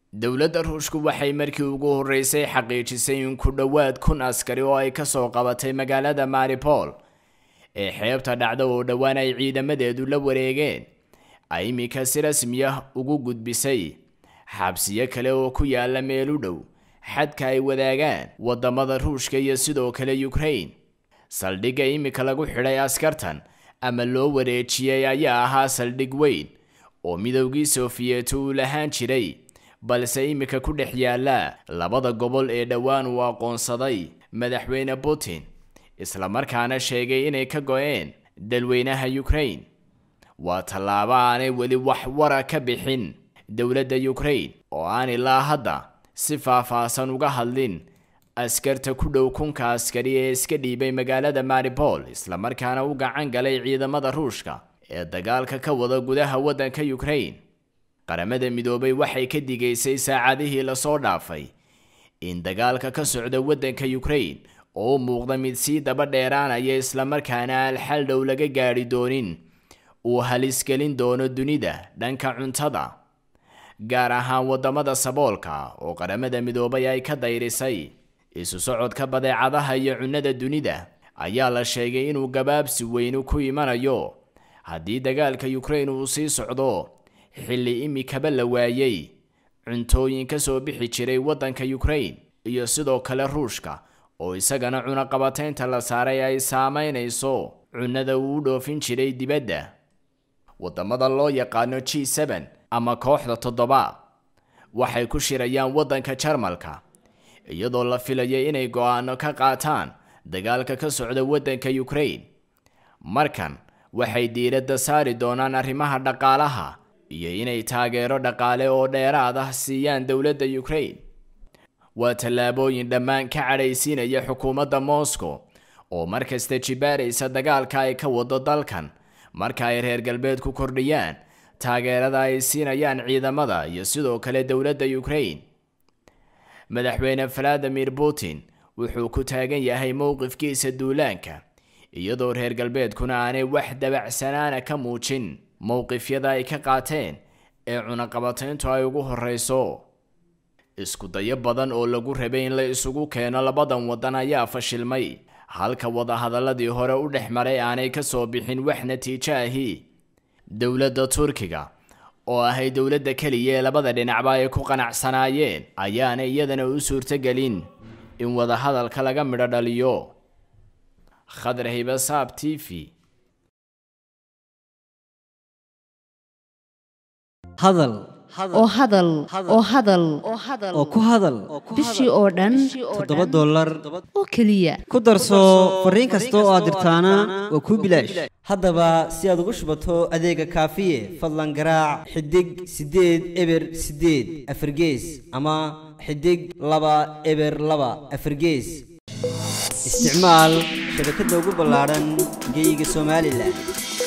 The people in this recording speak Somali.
dowladda Ruushku waxay markii ugu horeysay xaqiijisay in ku dhawaad 1,000 askari oo ay ka soo qabatay magaalada Mariupol ee xeebta dhacda oo dhawaan ay ciidamadeedu la wareegeen ay imika si rasmi ah ugu gudbisay xabsiyo kale oo ku yaala meel u dhow xadka ay wadaagaan wadamada Ruushka iyo sidoo kale Ukraine. saldhigga imika lagu xidhay askartan ama loo wareejiyay ayaa ahaa saldhig weyn oo midowgii Soviet uu lahaan jiray balse imika ku dhex yaala labada gobol ee dhawaan uu aqoonsaday madaxweyne Putin isla markaana sheegay inay ka go'een dalweynaha Ukraine. waa tallaabo aanay weli wax wara ka bixin dowladda Ukraine oo aan ilaa hadda si faahfaahsan uga hadlin askarta ku dhow 1,000 askari ee iska dhiibay magaalada Mariupol isla markaana u gacan galay ciidamada Ruushka ee dagaalka ka wada gudaha waddanka Ukraine. qaramada midoobay waxay ka digaysay saacadihii la soo dhaafay in dagaalka ka socda waddanka Ukraine oo muuqda mid si daba dheeraanaya isla markaana xal dhow laga gaari doonin uu halis gelin doono dunida dhanka cuntada gaar ahaan wadamada saboolka oo qaramada midoobay ay ka dayrisay. isu socodka badeecadaha iyo cunnada dunida ayaa la sheegay inuu gabaabsi weyn ku imanayo haddii dagaalka Ukraine uu sii socdo xilli imikaba la waayay cuntooyin ka soo bixi jiray waddanka Ukraine iyo sidoo kale Ruushka oo isagana cunaqabataynta la saaray ay saameynayso cunnada uu dhoofin jiray dibadda. wadamada loo yaqaano G7 ama kooxda 7 waxay ku shirayaan waddanka Jarmalka iyadoo la filayay inay go'aano ka qaataan dagaalka ka socda waddanka Ukraine. markan waxay diiradda saari doonaan arrimaha dhaqaalaha iyo inay taageero dhaqaale oo dheeraad ah siiyaan dowladda Ukraine. waa tallaabooyin dhammaan ka cadhaysiinaya xukuumadda Moscow oo markasta jibaaraysa dagaalka ay ka wado dalkan marka ay reer galbeed ku kordhiyaan taageerada ay siinayaan ciidamada iyo sidoo kale dowladda Ukraine. madaxweyne Vladimir Putin wuxuu ku taagan yahay mowqifkiisa duulaanka iyadoo reer galbeedkuna aanay wax dabacsanaana ka muujin mowqifyada ay ka qaateen ee cunaqabatayntu ay ugu horeyso. isku dayo badan oo lagu rabay in la isugu keeno labadan wadan ayaa fashilmay halka wada hadaladii hore u dhexmaray aanay ka soo bixin wax natiijo ahi. dowladda Turkiga oo ahay dowladda kaliya ee labada dhinacba ay ku qanacsanaayeen ayaana iyadana u suurtagelin in wada hadalka laga midho dhaliyo. Khadar Hibasaab TV. hadal oo ku hadal bishii oo dhan $7 oo kaliya ku darso fariin kasta oo aad dirtaana waa ku bilaash. haddaba si aad ugu shubato adeega kaafiye fadlan garaac xidig 8 eber 8 afargees ama xidig 2 eber 2 afargees. isticmaal shabakadda ugu ballaaran geyga Soomaaliland.